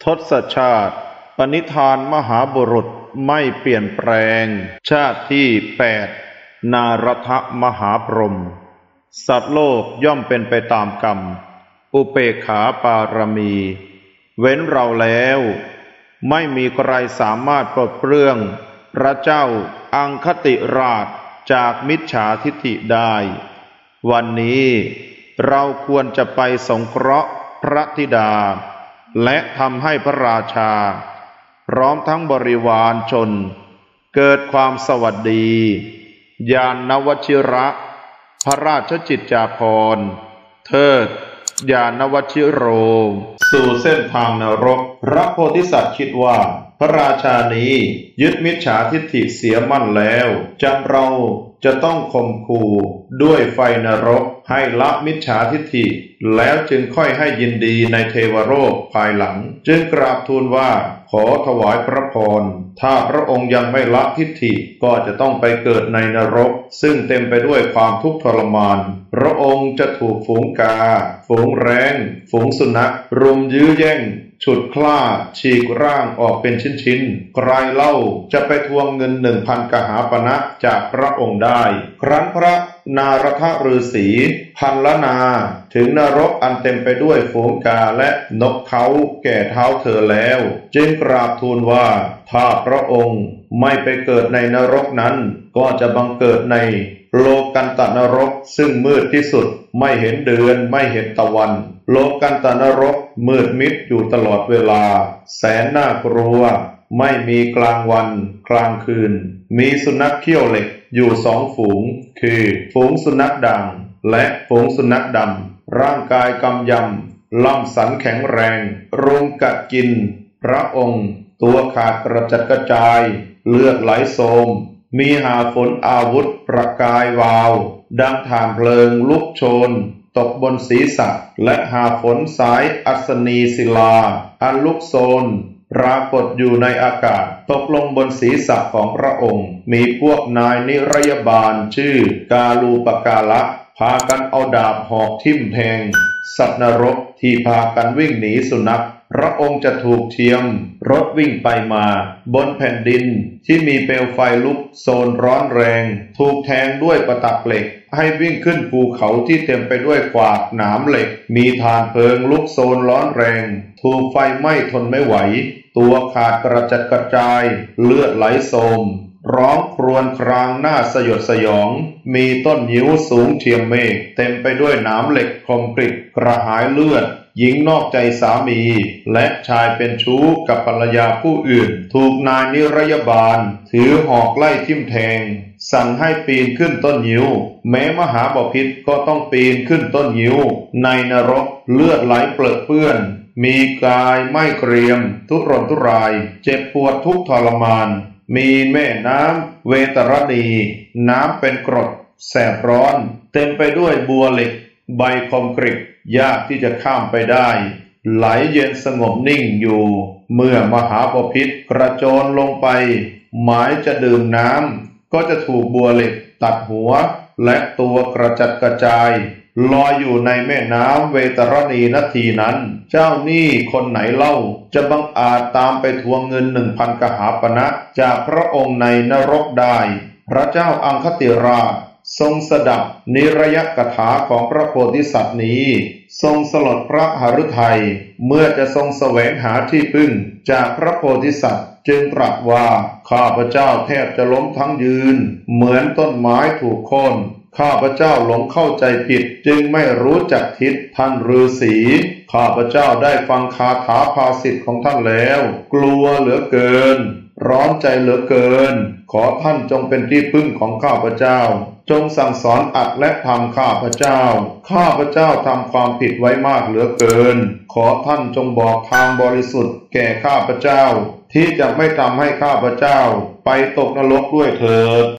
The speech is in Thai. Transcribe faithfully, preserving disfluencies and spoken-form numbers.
ทศชาติปณิธานมหาบุรุษไม่เปลี่ยนแปลงชาติที่แปดนารทมหาพรหมสัตว์โลกย่อมเป็นไปตามกรรมอุเปกขาปารมี เว้นเราแล้วไม่มีใครสามารถปลดเปลื้องพระเจ้าอังคติราชจากมิจฉาทิฏฐิได้ วันนี้เราควรจะไปสงเคราะห์พระธิดาและทำให้พระราชาพร้อมทั้งบริวารชนเกิดความสวัสดีญาณวชิระพระราชจิตจาภรณ์เทิดญาณวชิโรสู่เส้นทางนรกพระโพธิสัตว์คิดว่าพระราชานี้ยึดมิจฉาทิฏฐิเสียมั่นแล้วจำเราจะต้องข่มขู่ด้วยไฟนรกให้ละมิจฉาทิฏฐิแล้วจึงค่อยให้ยินดีในเทวโลกภายหลังจึงกราบทูลว่าขอถวายพระพรถ้าพระองค์ยังไม่ละทิฏฐิก็จะต้องไปเกิดในนรกซึ่งเต็มไปด้วยความทุกข์ทรมานพระองค์จะถูกฝูงกาฝูงแร้งฝูงสุนัขรุมยื้อแย่งฉุดคล้าฉีกร่างออกเป็นชิ้นๆใครเล่าจะไปทวงเงินหนึ่งพันกหาปณะจากพระองค์ได้ครั้นพระนารทฤาษีพันละนาถึงนรกอันเต็มไปด้วยฝูงกาและนกเขาแก่เท้าเธอแล้วจึงกราบทูลว่าถ้าพระองค์ไม่ไปเกิดในนรกนั้นก็จะบังเกิดในโลกันตนรกซึ่งมืดที่สุดไม่เห็นเดือนไม่เห็นตะวันโลกันตนรกมืดมิดอยู่ตลอดเวลาแสนน่ากลัวไม่มีกลางวันกลางคืนมีสุนัขเขี้ยวเหล็กอยู่สองฝูงคือฝูงสุนัขด่างและฝูงสุนัขดำร่างกายกำยำล่ำสันแข็งแรงรุมกัดกินพระองค์ตัวขาดกระจัดกระจายเลือดไหลโสมมีหาฝนอาวุธประกายวาวดังถ่านเพลิงลุกโชนตกบนศีรษะและหาฝนสายอัศนีศิลาอันลุกโชนปรากฏอยู่ในอากาศตกลงบนศีรษะของพระองค์มีพวกนายนิรยบาลชื่อกาลูปกาละพากันเอาดาบหอกทิ่มแทงสัตว์นรกที่พากันวิ่งหนีสุนัขพระองค์จะถูกเทียมรถวิ่งไปมาบนแผ่นดินที่มีเปลวไฟลุกโชนร้อนแรงถูกแทงด้วยประตักเหล็กให้วิ่งขึ้นภูเขาที่เต็มไปด้วยขวากหนามเหล็กมีฐานเพลิงลุกโชนร้อนแรงถูกไฟไหม้ทนไม่ไหวตัวขาดกระจัดกระจายเลือดไหลโสมร้องครวญครางหน้าสยดสยองมีต้นยิ้วสูงเทียมเมฆเต็มไปด้วยหนามเหล็กคมกริบกระหายเลือดหญิงนอกใจสามีและชายเป็นชู้กับภรรยาผู้อื่นถูกนายนิรยบาลถือหอกไล่ทิ่มแทงสั่งให้ปีนขึ้นต้นยิ้วแม้มหาบพิตรก็ต้องปีนขึ้นต้นยิ้วในนรกเลือดไหลเปรอะเปื้อนมีกายไม่เกรียมทุรนทุรายเจ็บปวดทุกทรมานมีแม่น้ำเวตรณีน้ำเป็นกรดแสบร้อนเต็มไปด้วยบัวเหล็กใบคมกริบยากที่จะข้ามไปได้ไหลเย็นสงบนิ่งอยู่เมื่อมหาบพิตรกระโจนลงไปหมายจะดื่มน้ำก็จะถูกบัวเหล็กตัดหัวและตัวกระจัดกระจายลอยอยู่ในแม่น้ำเวตรณีนาทีนั้นเจ้าหนี้คนไหนเล่าจะบังอาจตามไปทวงเงินหนึ่งพันกหาปณะจากพระองค์ในนรกได้พระเจ้าอังคติราชทรงสดับนิรยกถาของพระโพธิสัตว์นี้ทรงสลดพระหฤทัยเมื่อจะทรงแสวงหาที่พึ่งจากพระโพธิสัตว์จึงตรัสว่าข้าพเจ้าแทบจะล้มทั้งยืนเหมือนต้นไม้ถูกโค่นข้าพเจ้าหลงเข้าใจผิดจึงไม่รู้จักทิศท่านฤาษีข้าพเจ้าได้ฟังคาถาภาษิตของท่านแล้วกลัวเหลือเกินร้อนใจเหลือเกินขอท่านจงเป็นที่พึ่งของข้าพเจ้าจงสั่งสอนอัดและทำข้าพเจ้าข้าพเจ้าทำความผิดไว้มากเหลือเกินขอท่านจงบอกทางบริสุทธิ์แก่ข้าพเจ้าที่จะไม่ทำให้ข้าพเจ้าไปตกนรกด้วยเถิด